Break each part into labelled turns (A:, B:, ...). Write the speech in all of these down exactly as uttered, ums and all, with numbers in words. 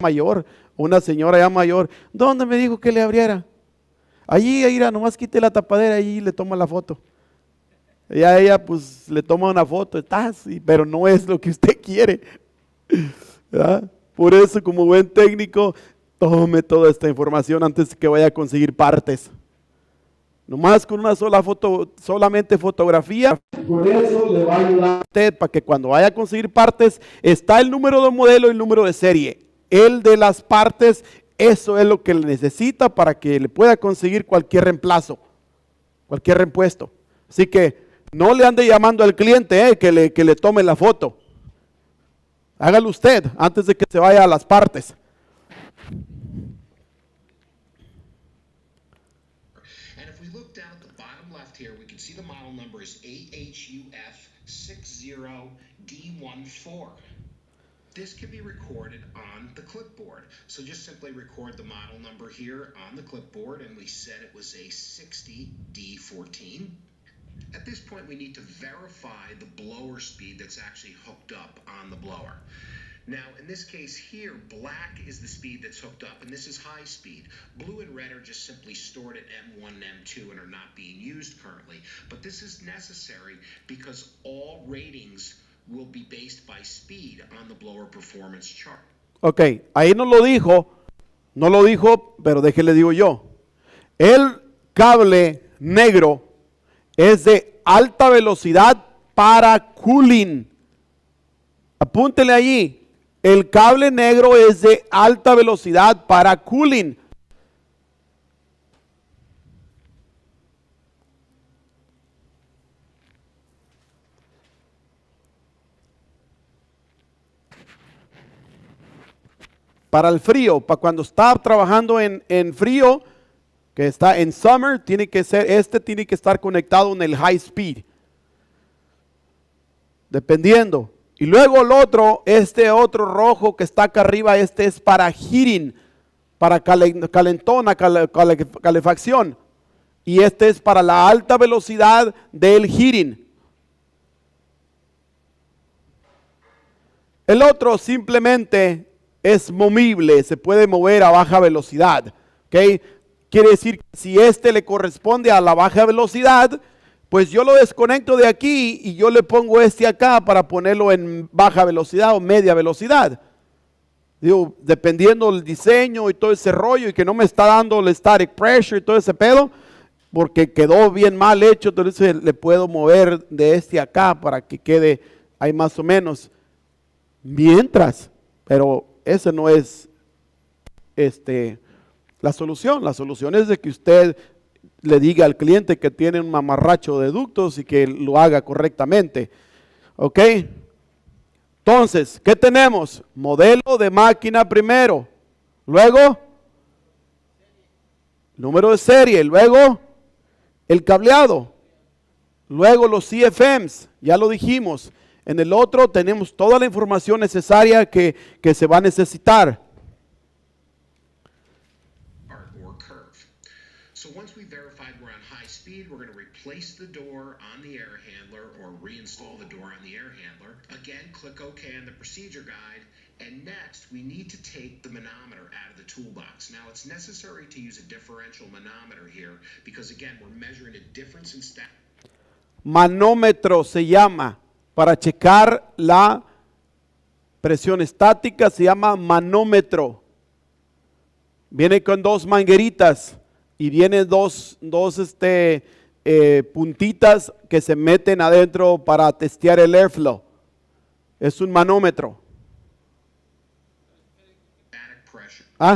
A: mayor, una señora ya mayor, ¿dónde me dijo que le abriera? Allí, ahí, nomás quite la tapadera y le toma la foto. Y a ella pues le toma una foto, está así, pero no es lo que usted quiere. ¿Verdad? Por eso, como buen técnico, tome toda esta información antes de que vaya a conseguir partes. Nomás con una sola foto, solamente fotografía. Por eso le va a ayudar a usted para que cuando vaya a conseguir partes, está el número de modelo y el número de serie. El de las partes, eso es lo que le necesita para que le pueda conseguir cualquier reemplazo, cualquier reempuesto. Así que no le ande llamando al cliente eh, que, le, que le tome la foto. Hágalo usted antes de que se vaya a las partes.
B: And if we look down at the bottom left here, we can see the model number is A H U F six zero D one four. This can be recorded on the clipboard. So just simply record the model number here on the clipboard, and we said it was a sixty D fourteen. At this point, we need to verify the blower speed that's actually hooked up on the blower. Now, in this case here, black is the speed that's hooked up, and this is high speed. Blue and red are just simply stored at M one and M two and are not being used currently. But this is necessary because all ratings will be based by speed on the blower performance chart.
A: Ok, ahí no lo dijo, no lo dijo, pero déjele digo yo. El cable negro es de alta velocidad para cooling. Apúntele allí. El cable negro es de alta velocidad para cooling. Para el frío, para cuando está trabajando en, en frío, que está en summer, tiene que ser, este tiene que estar conectado en el high speed. Dependiendo. Y luego el otro, este otro rojo que está acá arriba, este es para heating, para calentona, cale, cale, calefacción. Y este es para la alta velocidad del heating. El otro simplemente es movible, se puede mover a baja velocidad. ¿Okay? Quiere decir que si este le corresponde a la baja velocidad, pues yo lo desconecto de aquí y yo le pongo este acá para ponerlo en baja velocidad o media velocidad. Digo, dependiendo del diseño y todo ese rollo y que no me está dando el static pressure y todo ese pedo, porque quedó bien mal hecho, entonces le puedo mover de este acá para que quede ahí más o menos. Mientras, pero ese no es este, la solución. La solución es de que usted le diga al cliente que tiene un mamarracho de ductos y que lo haga correctamente. ¿Ok? Entonces, ¿qué tenemos? Modelo de máquina primero. Luego, número de serie. Luego, el cableado. Luego, los C F Ms. Ya lo dijimos. En el otro tenemos toda la información necesaria que, que se va a necesitar.
B: So once we verified we're on high speed, we're going to replace the door on the air handler or reinstall the door on the air handler. Again, click OK on the procedure guide. And next, we need to take the manometer out of the toolbox. Now, it's necessary to use a differential manometer here because, again, we're measuring a difference in static.
A: Manómetro se llama. Para checar la presión estática se llama manómetro. Viene con dos mangueritas. Y viene dos, dos este, eh, puntitas que se meten adentro para testear el airflow. Es un manómetro. ¿Ah?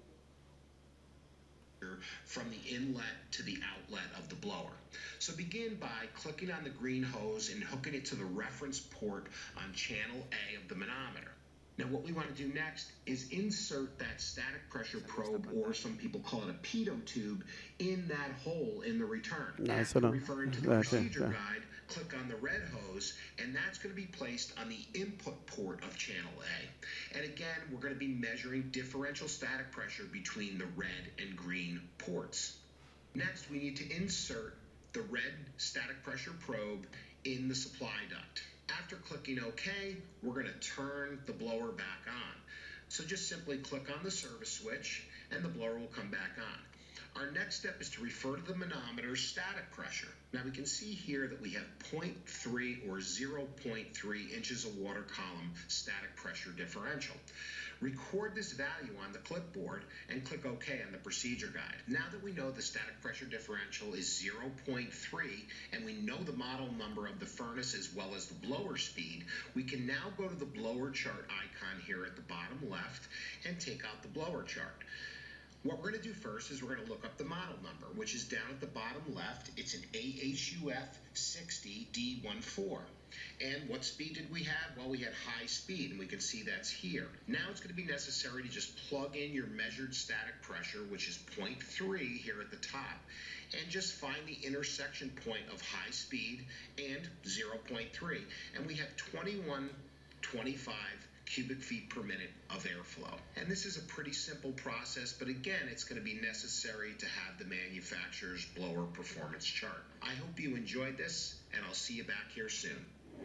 B: From the inlet to the outlet of the blower. So begin by clicking on the green hose and hooking it to the reference port on channel A of the manometer. Now what we want to do next is insert that static pressure probe, or some people call it a pitot tube, in that hole in the return.
A: No,
B: After
A: no.
B: referring to the
A: That's
B: procedure
A: it, yeah.
B: guide, click on the red hose, and that's going to be placed on the input port of channel A. And again, we're going to be measuring differential static pressure between the red and green ports. Next, we need to insert the red static pressure probe in the supply duct. After clicking OK, we're going to turn the blower back on. So just simply click on the service switch and the blower will come back on. Our next step is to refer to the manometer's static pressure. Now we can see here that we have zero point three or zero point three inches of water column static pressure differential. Record this value on the clipboard and click OK on the procedure guide. Now that we know the static pressure differential is zero point three and we know the model number of the furnace as well as the blower speed, we can now go to the blower chart icon here at the bottom left and take out the blower chart. What we're going to do first is we're going to look up the model number, which is down at the bottom left. It's an A H U F sixty D fourteen. And what speed did we have? Well, we had high speed, and we can see that's here. Now it's going to be necessary to just plug in your measured static pressure, which is zero point three here at the top, and just find the intersection point of high speed and zero point three. And we have twenty-one twenty-five cubic feet per minute of airflow. And this is a pretty simple process, but again, it's going to be necessary to have the manufacturer's blower performance chart. I hope you enjoyed this, and I'll see you back here soon.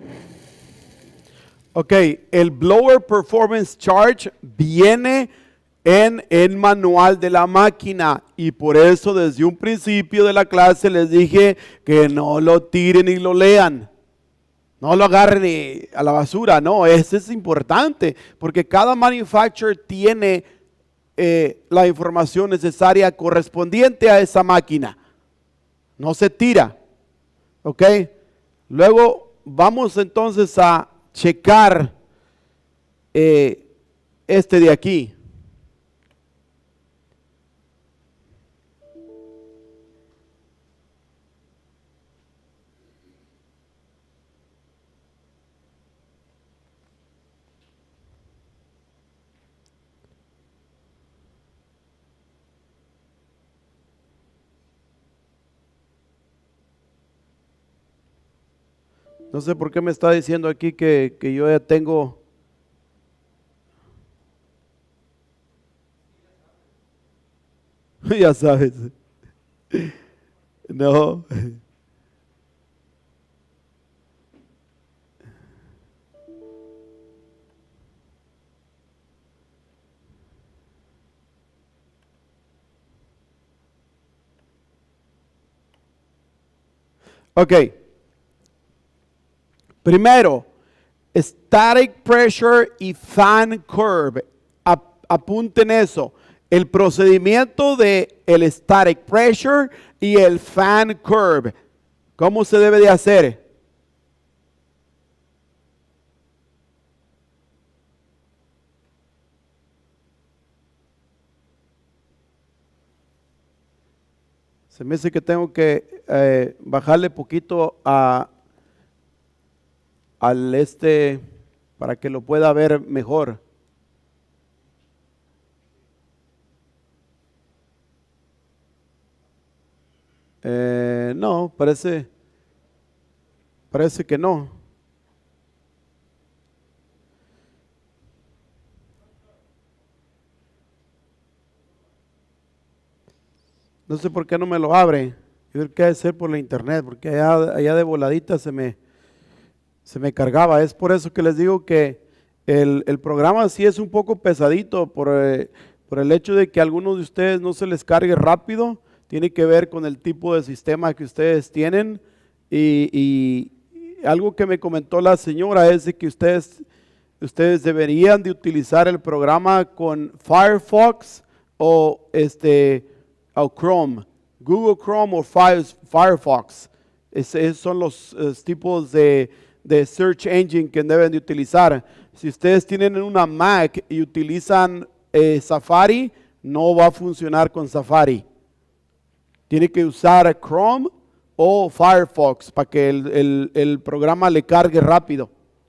A: Ok, el blower performance chart viene en el manual de la máquina y por eso desde un principio de la clase les dije que no lo tiren y lo lean. No lo agarren a la basura, no, eso es importante porque cada manufacturer tiene eh, la información necesaria correspondiente a esa máquina. No se tira, ¿ok? Luego vamos entonces a checar eh, este de aquí. No sé por qué me está diciendo aquí que, que yo ya tengo. Ya sabes. No. Ok. Primero, static pressure y fan curve. Ap- apunten eso. El procedimiento de el static pressure y el fan curve. ¿Cómo se debe de hacer? Se me dice que tengo que eh, bajarle poquito a al este para que lo pueda ver mejor. Eh, no, parece parece que no. No sé por qué no me lo abre. Yo creo que debe ser por la internet, porque allá, allá de voladita se me se me cargaba. Es por eso que les digo que el, el programa sí es un poco pesadito por, eh, por el hecho de que a algunos de ustedes no se les cargue rápido. Tiene que ver con el tipo de sistema que ustedes tienen y, y algo que me comentó la señora es de que ustedes, ustedes deberían de utilizar el programa con Firefox o, este, o Chrome, Google Chrome o Firefox. Es, esos son los uh, tipos de de search engine que deben de utilizar. Si ustedes tienen una Mac y utilizan eh, Safari, no va a funcionar con Safari. Tiene que usar Chrome o Firefox para que el, el, el programa le cargue rápido.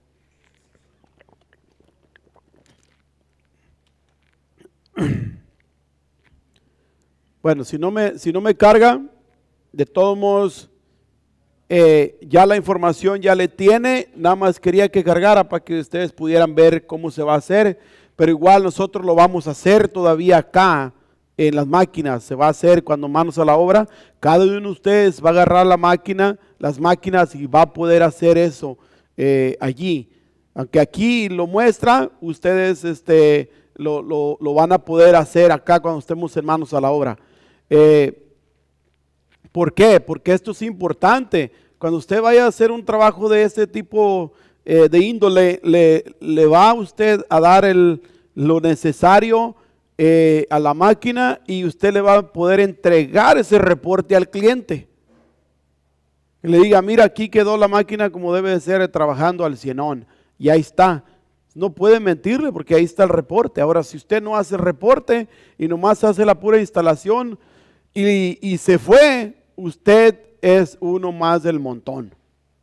A: Bueno, si no me, si no me carga, de todos modos, Eh, ya la información ya le tiene, nada más quería que cargara para que ustedes pudieran ver cómo se va a hacer, pero igual nosotros lo vamos a hacer todavía acá en las máquinas, se va a hacer cuando manos a la obra, cada uno de ustedes va a agarrar la máquina, las máquinas y va a poder hacer eso eh, allí, aunque aquí lo muestra, ustedes este, lo, lo, lo van a poder hacer acá cuando estemos en manos a la obra. Eh, ¿Por qué? Porque esto es importante. Cuando usted vaya a hacer un trabajo de este tipo eh, de índole, le, le va a usted a dar el, lo necesario eh, a la máquina y usted le va a poder entregar ese reporte al cliente. Que le diga, mira, aquí quedó la máquina como debe de ser, trabajando al cienón. Y ahí está. No puede mentirle porque ahí está el reporte. Ahora, si usted no hace el reporte y nomás hace la pura instalación y, y se fue, usted es uno más del montón.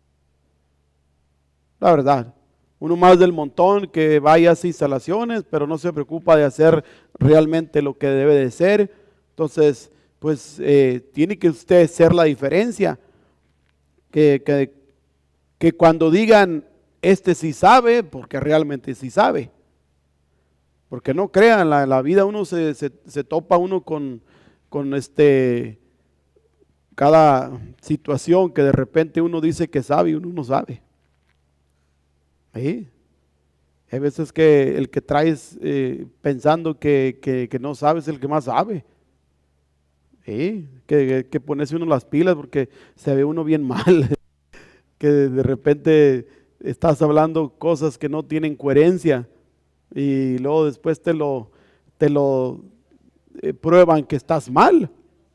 A: La verdad, uno más del montón que vaya a hacer instalaciones, pero no se preocupa de hacer realmente lo que debe de ser. Entonces, pues eh, tiene que usted ser la diferencia. Que, que, que cuando digan, este sí sabe, porque realmente sí sabe. Porque no crean, la, la vida uno se, se, se topa uno con, con este, cada situación que de repente uno dice que sabe y uno no sabe. ¿Sí? Hay veces que el que traes eh, pensando que, que, que no sabe es el que más sabe. ¿Sí? Que, que, que ponerse uno las pilas porque se ve uno bien mal. Que de repente estás hablando cosas que no tienen coherencia y luego después te lo, te lo eh, prueban que estás mal.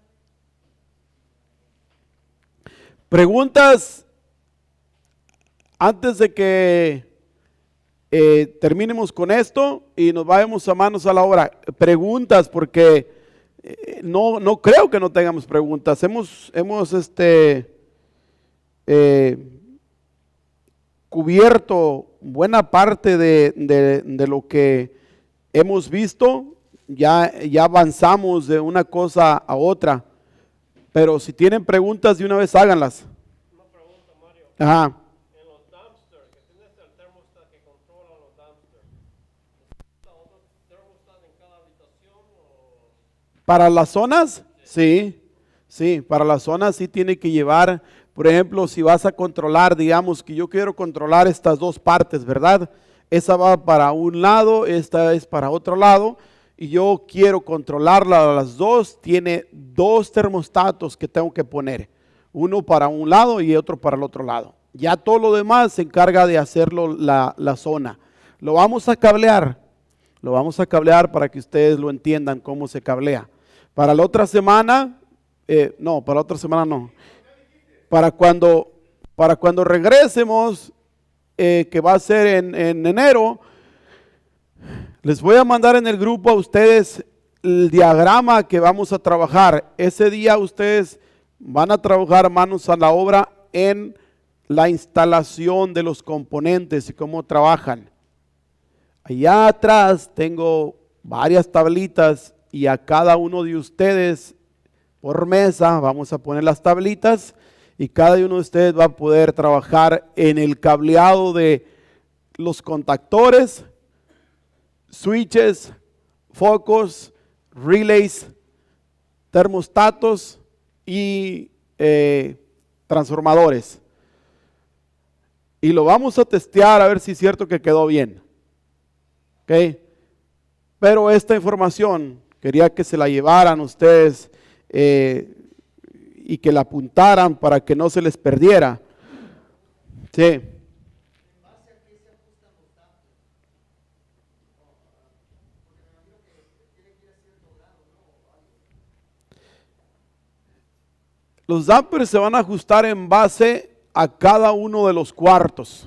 A: Preguntas antes de que eh, terminemos con esto y nos vayamos a manos a la obra. Preguntas, porque eh, no, no creo que no tengamos preguntas. Hemos, hemos este, eh, cubierto buena parte de, de, de lo que hemos visto. Ya, ya avanzamos de una cosa a otra. Pero si tienen preguntas, de una vez háganlas.
C: Una pregunta, Mario.
A: Ajá.
C: En los dumpsters, que tienes el termostat que controla los dumpsters, ¿necesita otro termostat en cada habitación? O?
A: ¿Para las zonas? Sí, sí, para las zonas sí tiene que llevar, por ejemplo, si vas a controlar, digamos que yo quiero controlar estas dos partes, ¿verdad? Esa va para un lado, esta es para otro lado. Y yo quiero controlarla a las dos, tiene dos termostatos que tengo que poner, uno para un lado y otro para el otro lado. Ya todo lo demás se encarga de hacerlo la, la zona. Lo vamos a cablear, lo vamos a cablear para que ustedes lo entiendan cómo se cablea. Para la otra semana, eh, no, para la otra semana no. Para cuando, para cuando regresemos, eh, que va a ser en, en enero, les voy a mandar en el grupo a ustedes el diagrama que vamos a trabajar. Ese día ustedes van a trabajar manos a la obra en la instalación de los componentes y cómo trabajan. Allá atrás tengo varias tablitas y a cada uno de ustedes por mesa vamos a poner las tablitas y cada uno de ustedes va a poder trabajar en el cableado de los contactores, switches, focos, relays, termostatos y eh, transformadores. Y lo vamos a testear a ver si es cierto que quedó bien. ¿Ok? Pero esta información quería que se la llevaran ustedes eh, y que la apuntaran para que no se les perdiera. Sí. Los dampers se van a ajustar en base a cada uno de los cuartos.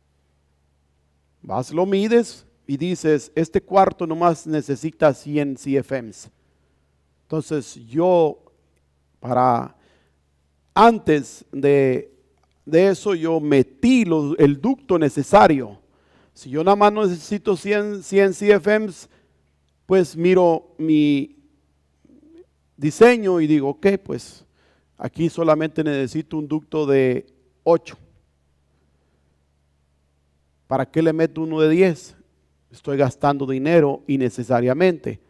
A: Vas, lo mides y dices, este cuarto nomás necesita cien C F Ms. Entonces yo, para antes de, de eso, yo metí lo, el ducto necesario. Si yo nada más necesito cien, cien C F Ms, pues miro mi diseño y digo, ok, pues aquí solamente necesito un ducto de ocho. ¿Para qué le meto uno de diez? Estoy gastando dinero innecesariamente.